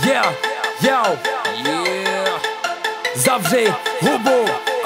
Yeah, yo, Yeah, zavři hubu.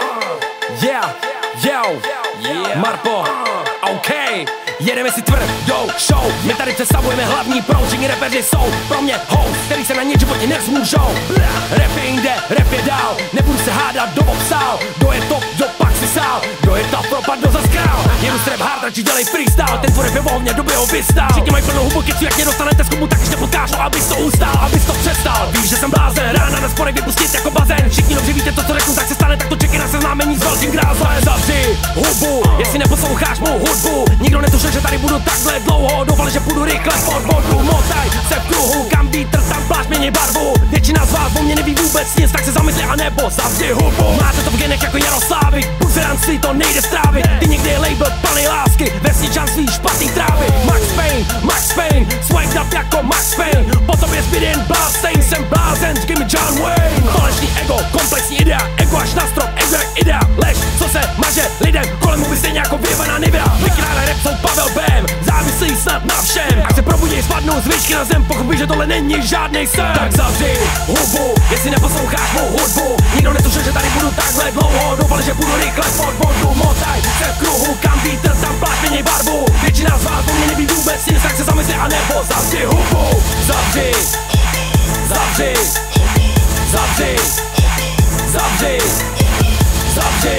Yeah, yo, yeah. Marpo, OK. Jedeme si tvrdou show. My tady představujeme hlavní proud. Všichni rapeři jsou pro mě host, který se na ně životě nezmůžou. Rap je jinde, rap je dál. Nebudu se hádat, kdo obsál. Kdo je top, kdo pak si sál. Kdo je top, propad, kdo zas král. Jedu s rap hard, radši dělej freestyle. Ten tvoj rap je vohovně, doby ho vystál. Všichni mají plnou hubu kicu, jak mě dostanete z klubu, tak ještě potkáš, no abys to ustál, abys to přestal. Víš, že jsem blázen, rána na sporek vypustit jako bazén. Všichni dobře víte to, co řeknu, tak se stane, tak to čeky na seznámení s velkým grázlem. Zavři hubu, jestli neposloucháš mou hudbu. Nikdo netušil, že tady budu takhle dlouho. Doufali, že půjdu rychle pod vodu. Motaj se v kruhu, kam vítr, tam plášť mění barvu. Většina z vás o mě neví vůbec nic, tak se zamysli a nebo zavři hubu. Máte to v genech jako Jaroslávy, buzeranství to nejde strávit. Ty někdy je label plný lásky, vesničanství špatný trávy. Max Payne, swagged up jako Max Payne. Po tobě zbyt jen blástain, jsem blázen, give me John Wayne. Falešný ego, komplexní idea, ego až na strop, ego jak idea. Lež, co se maže lidem, kolem mu by stejně jako vyjebaná nivea. Vykrále rap jsou Pavel Bém, závislí snad na všem. Ať se probudí, spadnou z výšky na zem, pochopí, že tohle není žádnej sen. Tak zavři hubu, jestli neposloucháš mou hudbu. Nikdo netušil, že tady budu takhle dlouho. Doufali, že budu rychle pod vodu. Motaj se v kruhu, kam vítr, tam plášť mění barvu. Většina z vás o mě neví vůbec nic, tak se zamysli a nebo zavři hubu. Zavři, zavři, zavři, zavři, zavři,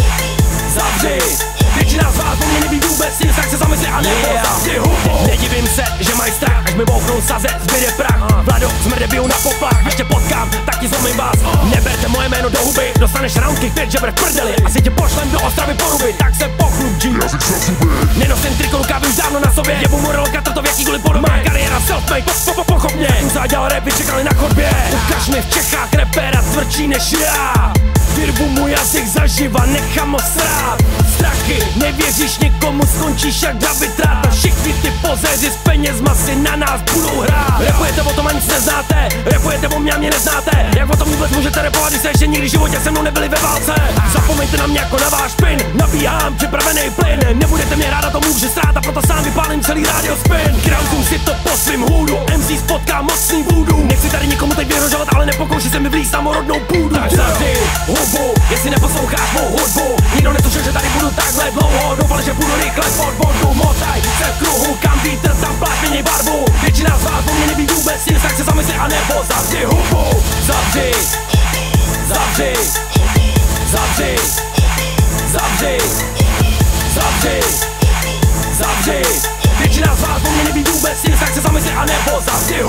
zavři. Většina z vás o mě neví vůbec nic, tak se zamysli a nebo zavři hubu. Nedivím se, že mají strach, až mi bouchnou saze, zbyde prach. Vlado, smrde bijou na poplach, ještě potkám, tak ti zlomím vás. Neberte moje jméno do huby, dostaneš roundkick 5 žeber v prdeli. Asi tě pošlem do Ostravy poruby, tak se pochlup G. Nenosím triko, rukávy už dávno na sobě. Jebu mu rolka, to v jakýkoliv podobě. Má kariéra self-made, pochop mě. Musa dělal rap, vyčekali na chodbě. Ukaž mi v Čechách rapera tvrdší než já. Vyrvu můj jazyk zaživa, nechám ho srát. Strachy, nevěříš někomu, skončíš jak David Rád. A všichni ty pozéři s penězma si na nás budou hrát. Rapujete o tom a nic neznáte, rapujete o mě a mě neznáte. Jak o tom vůbec můžete rapovat, když se ještě nikdy v životě se mnou nebyli ve válce. Zapomeňte na mě jako na váš pin, nabíhám připravený plyn. Nebudete mě ráda, to může strát, a proto sám vypálím celý radio spin. Krautům si to po svým hůdu, MC spotká mocný vůdu. Nechci tady nikomu teď vyhrožovat, ale nepokouši se mi vlízt na rodnou půdu. Tak zavři hubu, jestli neposloucháš mou hudbu. Nikdo netušil, že tady budu takhle dlouho. Doufali, že budu rychle pod vodu. Motaj se v kruhu, kam vítr, tam plášť mění barvu. Většina z vás o mě neví vůbec nic, tak se zamysli a nebo zavři hubu. Zavři, zavři, zavři, zavři, zavři, zavři. Většina z vás o mě neví vůbec nic, tak se zamysli a nebo zavři hubu.